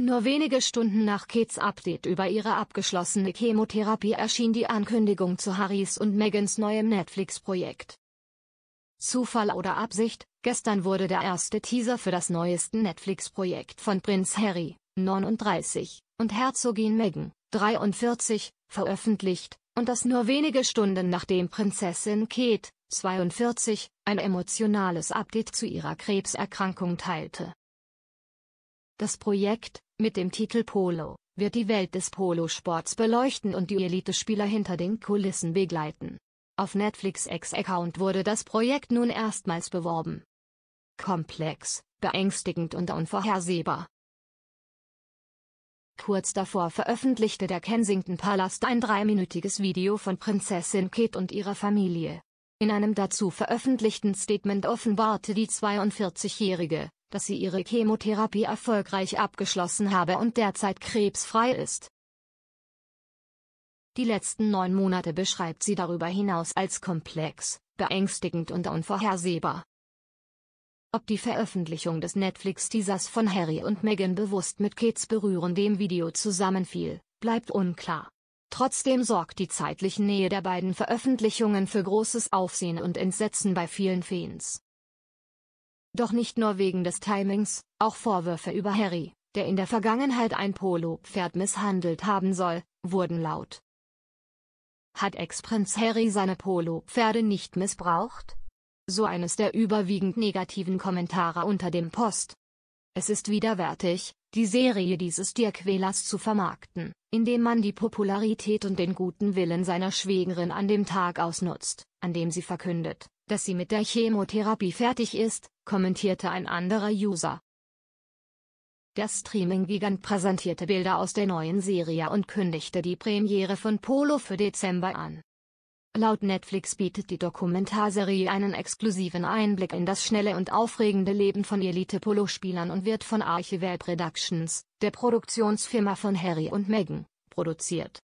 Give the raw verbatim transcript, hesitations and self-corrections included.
Nur wenige Stunden nach Kates Update über ihre abgeschlossene Chemotherapie erschien die Ankündigung zu Harrys und Meghans neuem Netflix-Projekt. Zufall oder Absicht? Gestern wurde der erste Teaser für das neueste Netflix-Projekt von Prinz Harry, neununddreißig, und Herzogin Meghan, dreiundvierzig, veröffentlicht, und das nur wenige Stunden nachdem Prinzessin Kate, zweiundvierzig, ein emotionales Update zu ihrer Krebserkrankung teilte. Das Projekt, mit dem Titel Polo, wird die Welt des Polosports beleuchten und die Elitespieler hinter den Kulissen begleiten. Auf Netflix X-Account wurde das Projekt nun erstmals beworben. Komplex, beängstigend und unvorhersehbar. Kurz davor veröffentlichte der Kensington Palast ein dreiminütiges Video von Prinzessin Kate und ihrer Familie. In einem dazu veröffentlichten Statement offenbarte die zweiundvierzigjährige, dass sie ihre Chemotherapie erfolgreich abgeschlossen habe und derzeit krebsfrei ist. Die letzten neun Monate beschreibt sie darüber hinaus als komplex, beängstigend und unvorhersehbar. Ob die Veröffentlichung des Netflix-Teasers von Harry und Meghan bewusst mit Kates berührendem Video zusammenfiel, bleibt unklar. Trotzdem sorgt die zeitliche Nähe der beiden Veröffentlichungen für großes Aufsehen und Entsetzen bei vielen Fans. Doch nicht nur wegen des Timings, auch Vorwürfe über Harry, der in der Vergangenheit ein Polopferd misshandelt haben soll, wurden laut. Hat Ex-Prinz Harry seine Polopferde nicht missbraucht? So eines der überwiegend negativen Kommentare unter dem Post. Es ist widerwärtig, die Serie dieses Tierquälers zu vermarkten, indem man die Popularität und den guten Willen seiner Schwägerin an dem Tag ausnutzt, an dem sie verkündet, dass sie mit der Chemotherapie fertig ist, kommentierte ein anderer User. Der Streaming-Gigant präsentierte Bilder aus der neuen Serie und kündigte die Premiere von Polo für Dezember an. Laut Netflix bietet die Dokumentarserie einen exklusiven Einblick in das schnelle und aufregende Leben von Elite-Polospielern und wird von Archivald Productions, der Produktionsfirma von Harry und Meghan, produziert.